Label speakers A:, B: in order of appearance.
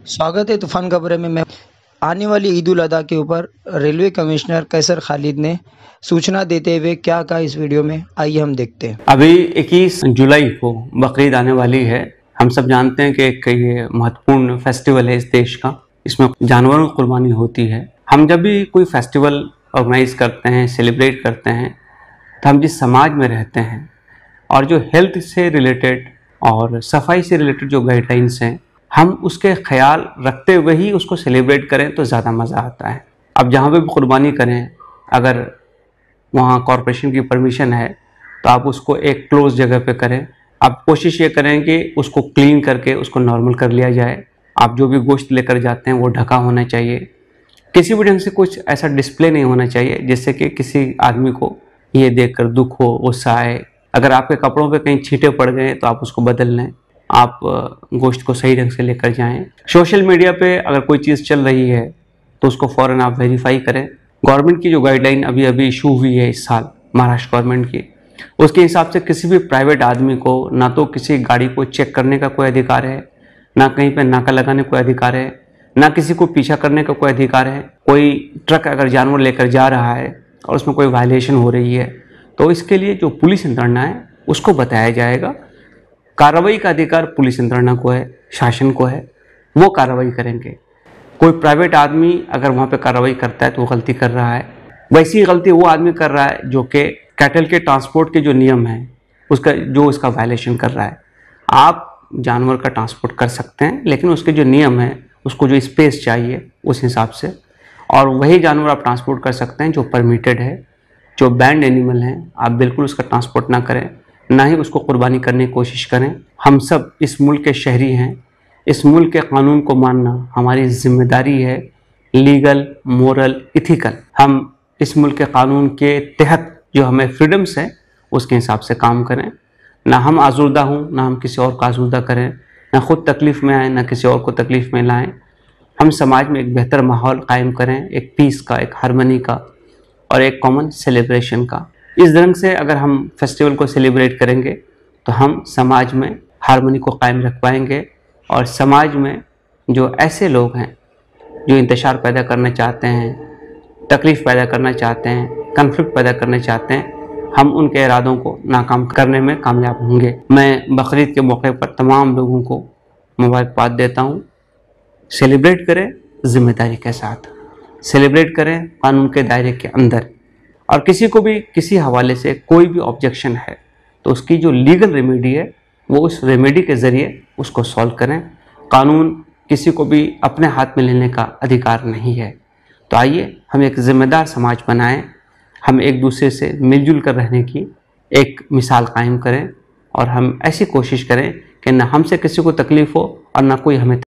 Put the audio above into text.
A: स्वागत है तूफान खबरें में। मैं आने वाली ईद उल अदा के ऊपर रेलवे कमिश्नर कैसर खालिद ने सूचना देते हुए क्या कहा इस वीडियो में, आइए हम देखते हैं।
B: अभी 21 जुलाई को बकरीद आने वाली है। हम सब जानते हैं कि एक ये महत्वपूर्ण फेस्टिवल है इस देश का। इसमें जानवरों की कुर्बानी होती है। हम जब भी कोई फेस्टिवल ऑर्गेनाइज करते हैं, सेलिब्रेट करते हैं, तो हम जिस समाज में रहते हैं और जो हेल्थ से रिलेटेड और सफाई से रिलेटेड जो गाइडलाइंस हैं, हम उसके ख्याल रखते हुए ही उसको सेलिब्रेट करें तो ज़्यादा मज़ा आता है। अब जहाँ पे भी कुर्बानी करें, अगर वहाँ कॉरपोरेशन की परमिशन है तो आप उसको एक क्लोज जगह पे करें। आप कोशिश ये करें कि उसको क्लीन करके उसको नॉर्मल कर लिया जाए। आप जो भी गोश्त लेकर जाते हैं वो ढका होना चाहिए। किसी भी ढंग से कुछ ऐसा डिस्प्ले नहीं होना चाहिए जिससे कि किसी आदमी को ये देखकर दुख हो, गुस्सा आए। अगर आपके कपड़ों पे कहीं छींटे पड़ गए तो आप उसको बदल लें। आप गोश्त को सही ढंग से लेकर जाएं। सोशल मीडिया पे अगर कोई चीज़ चल रही है तो उसको फ़ौरन आप वेरीफाई करें। गवर्नमेंट की जो गाइडलाइन अभी इशू हुई है इस साल महाराष्ट्र गवर्नमेंट की, उसके हिसाब से किसी भी प्राइवेट आदमी को ना तो किसी गाड़ी को चेक करने का कोई अधिकार है, ना कहीं पे नाका लगाने का कोई अधिकार है, ना किसी को पीछा करने का कोई अधिकार है। कोई ट्रक अगर जानवर लेकर जा रहा है और उसमें कोई वायलेशन हो रही है तो इसके लिए जो पुलिस यंत्रणा है उसको बताया जाएगा। कार्रवाई का अधिकार पुलिस यंत्रणा को है, शासन को है, वो कार्रवाई करेंगे। कोई प्राइवेट आदमी अगर वहाँ पे कार्रवाई करता है तो वो गलती कर रहा है। वैसी गलती वो आदमी कर रहा है जो कि कैटल के ट्रांसपोर्ट के जो नियम हैं उसका वायलेशन कर रहा है। आप जानवर का ट्रांसपोर्ट कर सकते हैं, लेकिन उसके जो नियम हैं, उसको जो स्पेस चाहिए उस हिसाब से, और वही जानवर आप ट्रांसपोर्ट कर सकते हैं जो परमिटेड है। जो बैंड एनिमल हैं आप बिल्कुल उसका ट्रांसपोर्ट ना करें, ना ही उसको कुर्बानी करने की कोशिश करें। हम सब इस मुल्क के शहरी हैं। इस मुल्क के कानून को मानना हमारी जिम्मेदारी है, लीगल, मोरल, इथिकल। हम इस मुल्क के कानून के तहत जो हमें फ्रीडम्स हैं उसके हिसाब से काम करें। ना हम आज़ूदा हों, ना हम किसी और को आज़ूदा करें, ना खुद तकलीफ़ में आएँ, ना किसी और को तकलीफ़ में लाएँ। हम समाज में एक बेहतर माहौल कायम करें, एक पीस का, एक हारमनी का और एक कॉमन सेलिब्रेशन का। इस ढंग से अगर हम फेस्टिवल को सेलिब्रेट करेंगे तो हम समाज में हारमनी को कायम रख पाएंगे। और समाज में जो ऐसे लोग हैं जो इंतशार पैदा करना चाहते हैं, तकलीफ़ पैदा करना चाहते हैं, कन्फ्लिक्ट पैदा करना चाहते हैं, हम उनके इरादों को नाकाम करने में कामयाब होंगे। मैं बकरीद के मौके पर तमाम लोगों को मुबारकबाद देता हूँ। सेलिब्रेट करें ज़िम्मेदारी के साथ, सेलिब्रेट करें कानून के दायरे के अंदर, और किसी को भी किसी हवाले से कोई भी ऑब्जेक्शन है तो उसकी जो लीगल रेमेडी है वो उस रेमेडी के ज़रिए उसको सॉल्व करें। कानून किसी को भी अपने हाथ में लेने का अधिकार नहीं है। तो आइए हम एक ज़िम्मेदार समाज बनाएं, हम एक दूसरे से मिलजुल कर रहने की एक मिसाल कायम करें और हम ऐसी कोशिश करें कि न हमसे किसी को तकलीफ़ हो और ना कोई हमें